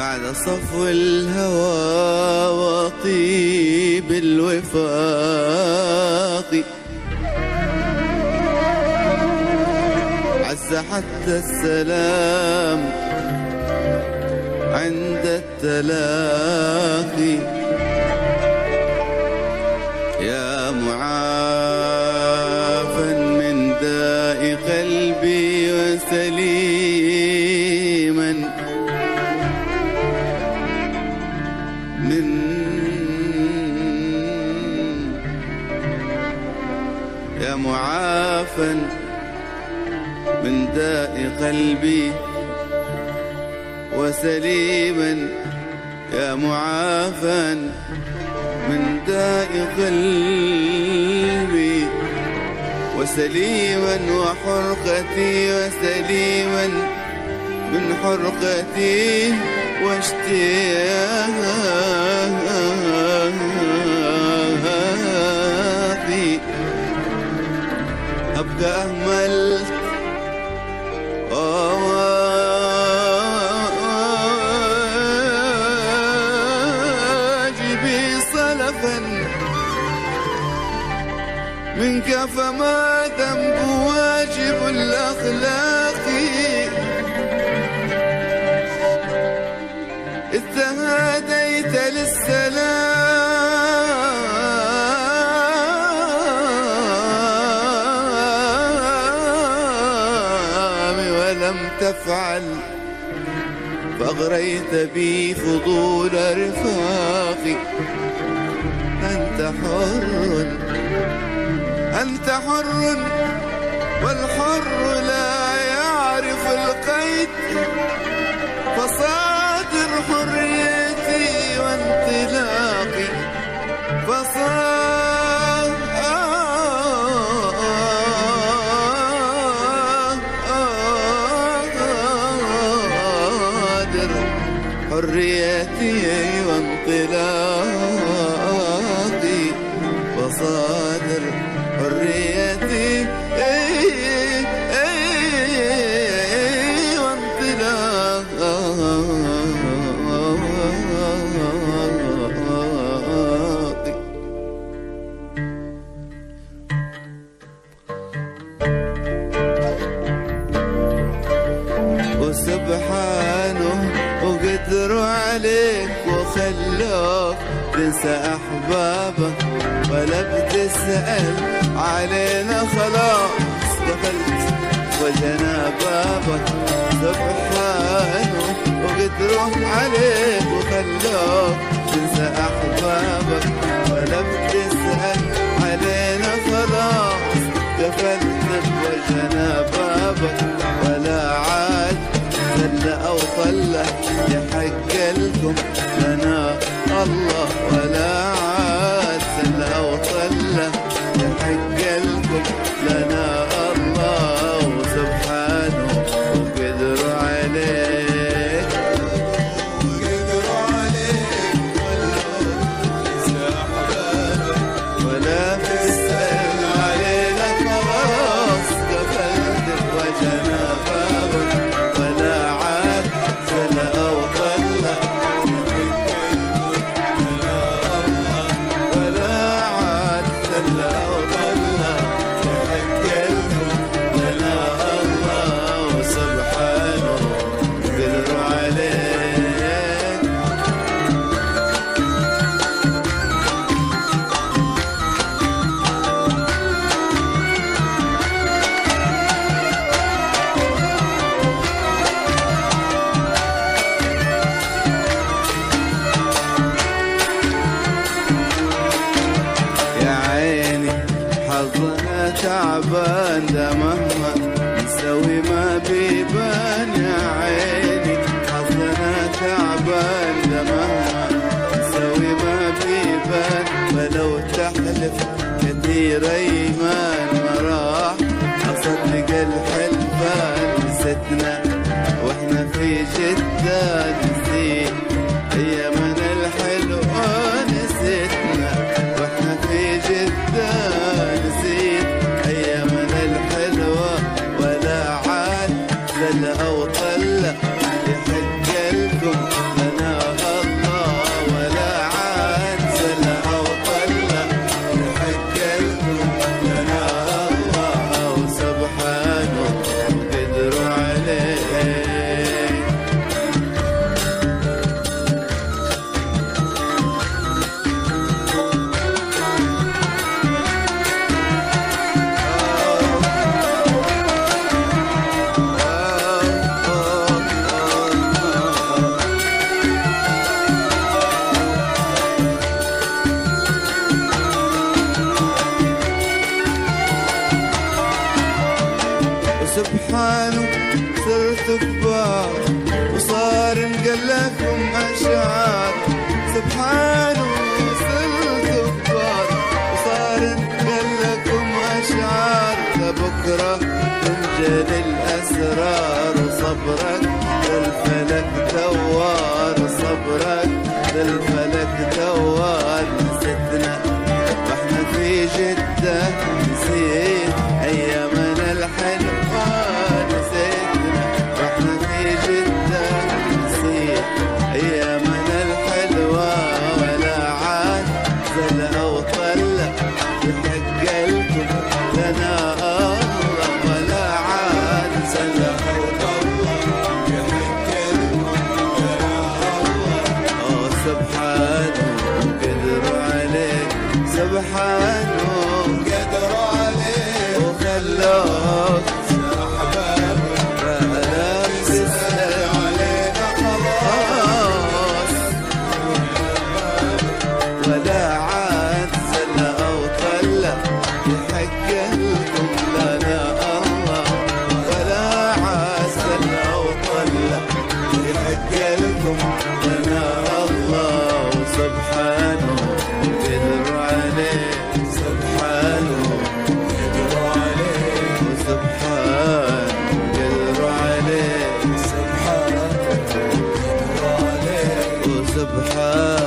بعد صفو الهوى وطيب الوفاق عز حتى السلام عند التلاقي. يا معافى من داء قلبي وسليما من يا معافى من داء قلبي وسليما. يا معافى من داء قلبي وسليما وحرقتي وسليما من حرقتي واشتياقي. أبقى أهملت واجبي صلفا منك فما ذنب واجب الأخلاق. إذ تهاديت للسلام ولم تفعل فأغريت بي فضول رفاقي. أنت حر أنت حر والحر لا يعرف القيد. فصادر حريتي وانطلاقي فصادر حريتي وانطلاقي. فصادر حريتي وانطلاقي. وسبحانه وقدروا عليك وخلوك تنسى أحبابك ولا بتسأل علينا خلاص دخلت وجنا بابك. سبحانه وقدروا عليك وخلوك تنسى أحبابك ولا بتسأل علينا خلاص دخلت وجنا بابك. ولا عاد زل أو طلع يحق لكم لنا الله. ولا عاد زل أو طلع يحق لكم لنا الله. وسبحانه وقدروا عليك ولا تسأل علينا خلاص قفلت وجنا بابك. ولا عاد زل أو طلع ولا عاد زل أو طلع يحكلكم لنا الله. وسبحانه قدروا عليك يا عيني حظنا تعبان ده مهما نسوي ما بيبان. يا عيني حظنا تعبان ده مهما نسوي ما بيبان. ولو تحلف كثير ايمان ما راح اصدق الحلفان. نسيتنا واحنا في جدة نسيت ايامنا الحلوة. نسيتنا واحنا في جدة نسيت ايامنا الحلوة. ولا عاد زل او طلع يحق لكم لنا سبحانه صرت كبار وصار نقل لكم أشعار. سبحانه صرت كبار وصار نقل لكم أشعار. لبكرة تنجل الأسرار وصبرك للفلك دوار. صبرك للفلك دوار. نسيتنا واحنا في جدة نسيت أيامنا الحلوة. نسيتنا واحنا في جدة نسيت أيامنا الحلوة. ولا عاد زل أو طلع يحق لكم لنا الله. ولا عاد زل أو طلع يحق لكم لنا الله. سبحانه قدروا عليك. سبحانه قدروا عليك وخلوك فلا تسأل علينا خلاص. ولا عاد زل أو طلع يحق لكم لنا الله. ولا عاد زل أو طلع يحق لكم لنا الله. وسبحانه قدروا عليه. سبحانه قدروا عليه. وسبحانه قدروا عليه. سبحانه قدروا عليه. وسبحانه